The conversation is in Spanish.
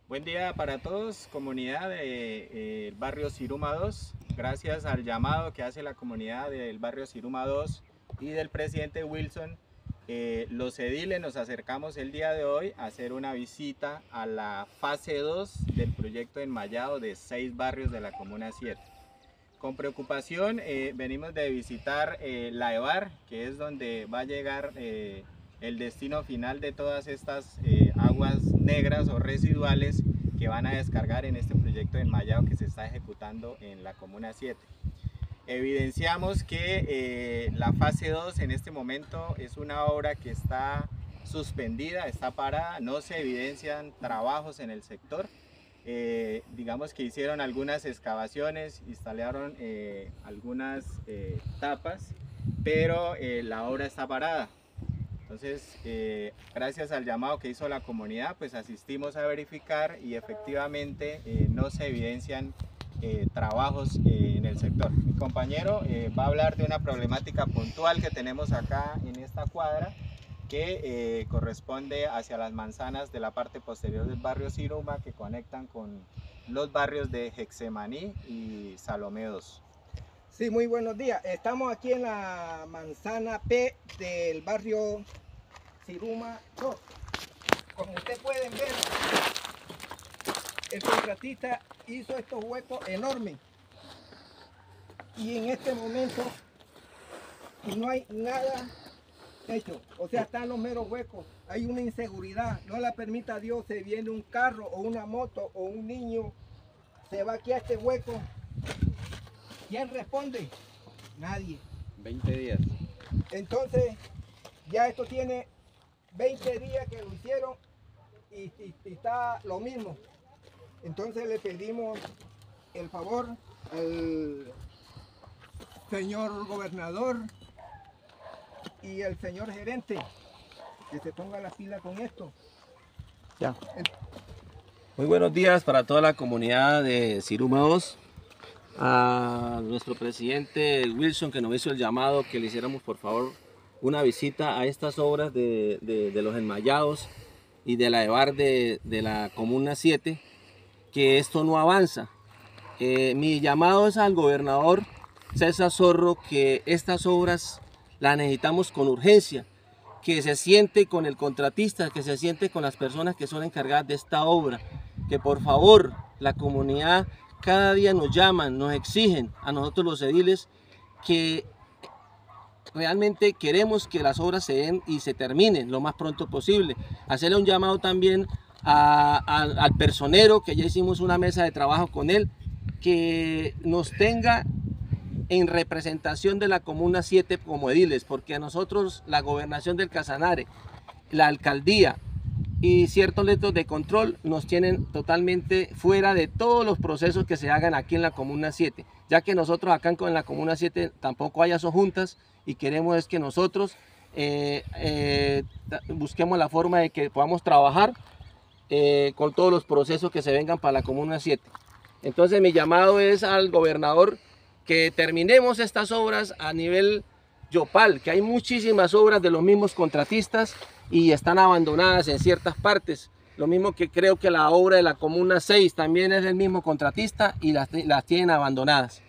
Buen día para todos, comunidad del barrio Siruma 2. Gracias al llamado que hace la comunidad del barrio Siruma 2 y del presidente Wilson, los ediles nos acercamos el día de hoy a hacer una visita a la fase 2 del proyecto de enmayado de 6 barrios de la Comuna 7. Con preocupación venimos de visitar la EVAR, que es donde va a llegar el destino final de todas estas aguas negras o residuales que van a descargar en este proyecto de enmayado que se está ejecutando en la Comuna 7. Evidenciamos que la fase 2 en este momento es una obra que está suspendida, está parada, no se evidencian trabajos en el sector. Digamos que hicieron algunas excavaciones, instalaron algunas tapas, pero la obra está parada. Entonces, gracias al llamado que hizo la comunidad, pues asistimos a verificar y efectivamente no se evidencian trabajos en el sector. Mi compañero va a hablar de una problemática puntual que tenemos acá en esta cuadra, que corresponde hacia las manzanas de la parte posterior del barrio Siruma, que conectan con los barrios de Getsemaní y Salomé 2. Sí, muy buenos días. Estamos aquí en la manzana P del barrio Siruma 2. Como ustedes pueden ver, el contratista hizo estos huecos enormes. Y en este momento no hay nada hecho. O sea, están los meros huecos. Hay una inseguridad. No la permita Dios, se viene un carro o una moto o un niño, se va aquí a este hueco. ¿Quién responde? Nadie. 20 días. Entonces, ya esto tiene 20 días que lo hicieron y está lo mismo. Entonces le pedimos el favor al señor gobernador y al señor gerente que se ponga la pila con esto. Ya. Muy buenos días para toda la comunidad de Siruma 2. A nuestro presidente Wilson, que nos hizo el llamado que le hiciéramos por favor una visita a estas obras de los enmayados y de la EVAR de la Comuna 7, que esto no avanza. Mi llamado es al gobernador César Zorro, que estas obras las necesitamos con urgencia, que se siente con el contratista, que se siente con las personas que son encargadas de esta obra, que por favor la comunidad cada día nos llaman, nos exigen a nosotros los ediles que realmente queremos que las obras se den y se terminen lo más pronto posible. Hacerle un llamado también al personero, que ya hicimos una mesa de trabajo con él, que nos tenga en representación de la Comuna 7 como ediles, porque a nosotros la gobernación del Casanare, la alcaldía y ciertos letros de control nos tienen totalmente fuera de todos los procesos que se hagan aquí en la Comuna 7, ya que nosotros acá en la Comuna 7 tampoco hay juntas y queremos es que nosotros busquemos la forma de que podamos trabajar con todos los procesos que se vengan para la Comuna 7. Entonces mi llamado es al gobernador que terminemos estas obras a nivel Yopal, que hay muchísimas obras de los mismos contratistas y están abandonadas en ciertas partes. Lo mismo que creo que la obra de la Comuna 6 también es del mismo contratista y las tienen abandonadas.